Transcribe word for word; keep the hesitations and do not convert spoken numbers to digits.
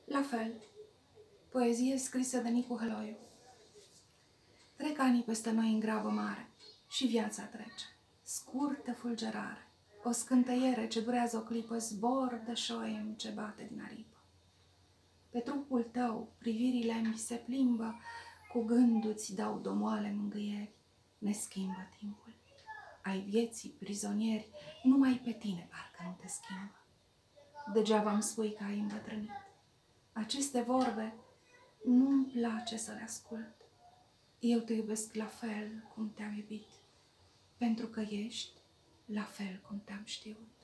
La fel, poezie scrisă de Nicu Hăloiu. Trec anii peste noi în grabă mare și viața trece, scurtă fulgerare, o scânteiere ce durează o clipă, zbor de șoiem ce bate din aripă. Pe trupul tău privirile mi se plimbă, cu gându-ți dau domoale mângâieri, ne schimbă timpul. Ai vieții prizonieri, numai pe tine parcă nu te schimbă. Degeaba îmi spui că ai îmbătrânit. Aceste vorbe nu-mi place să le ascult. Eu te iubesc la fel cum te-am iubit, pentru că ești la fel cum te-am știut.